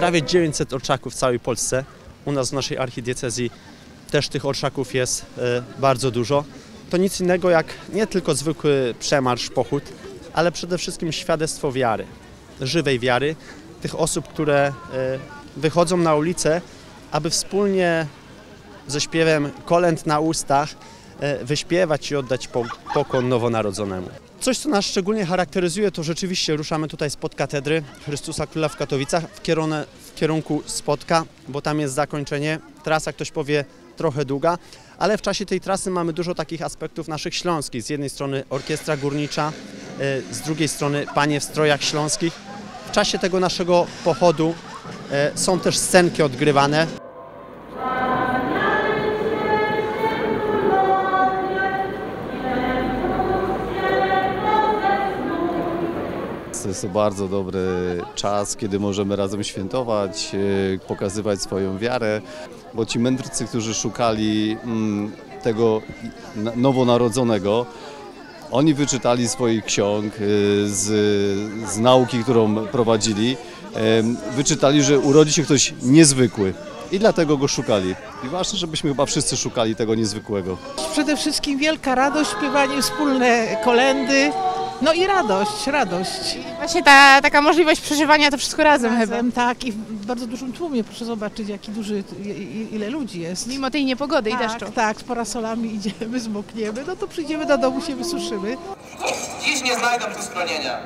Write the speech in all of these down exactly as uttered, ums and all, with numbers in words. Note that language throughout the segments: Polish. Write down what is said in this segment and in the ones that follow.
prawie dziewięćset orszaków w całej Polsce. U nas w naszej archidiecezji też tych orszaków jest bardzo dużo. To nic innego jak nie tylko zwykły przemarsz, pochód, ale przede wszystkim świadectwo wiary, żywej wiary, tych osób, które wychodzą na ulicę, aby wspólnie ze śpiewem kolęd na ustach wyśpiewać i oddać pokłon nowonarodzonemu. Coś, co nas szczególnie charakteryzuje, to rzeczywiście ruszamy tutaj spod katedry Chrystusa Króla w Katowicach w, kierunku, w kierunku Spodka, bo tam jest zakończenie. Trasa, ktoś powie, trochę długa, ale w czasie tej trasy mamy dużo takich aspektów naszych śląskich. Z jednej strony orkiestra górnicza, z drugiej strony panie w strojach śląskich. W czasie tego naszego pochodu są też scenki odgrywane. To jest to bardzo dobry czas, kiedy możemy razem świętować, pokazywać swoją wiarę, bo ci mędrcy, którzy szukali tego nowonarodzonego, oni wyczytali swoich ksiąg z, z nauki, którą prowadzili, wyczytali, że urodzi się ktoś niezwykły i dlatego go szukali. I ważne, żebyśmy chyba wszyscy szukali tego niezwykłego. Przede wszystkim wielka radość, śpiewanie wspólne kolędy. No i radość, radość. I właśnie ta taka możliwość przeżywania to wszystko razem, razem chyba. Tak, i w bardzo dużym tłumie, proszę zobaczyć, jaki duży, ile ludzi jest. Mimo tej niepogody tak, i deszczu. Tak, z parasolami idziemy, zmokniemy, no to przyjdziemy do domu, się wysuszymy. Dziś nie znajdą tu schronienia.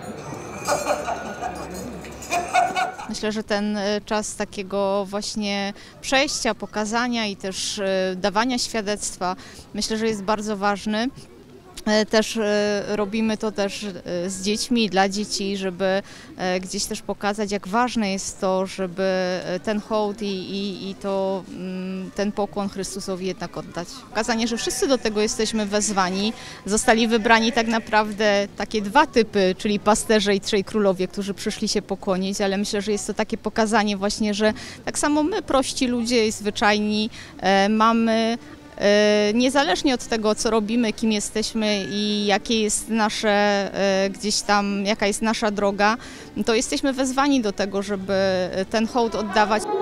Myślę, że ten czas takiego właśnie przejścia, pokazania i też dawania świadectwa, myślę, że jest bardzo ważny. Też robimy to też z dziećmi, dla dzieci, żeby gdzieś też pokazać, jak ważne jest to, żeby ten hołd i, i, i to, ten pokłon Chrystusowi jednak oddać. Pokazanie, że wszyscy do tego jesteśmy wezwani. Zostali wybrani tak naprawdę takie dwa typy, czyli pasterze i trzej królowie, którzy przyszli się pokłonić, ale myślę, że jest to takie pokazanie właśnie, że tak samo my, prości ludzie i zwyczajni, mamy niezależnie od tego, co robimy, kim jesteśmy i jakie jest nasze, gdzieś tam, jaka jest nasza droga, to jesteśmy wezwani do tego, żeby ten hołd oddawać.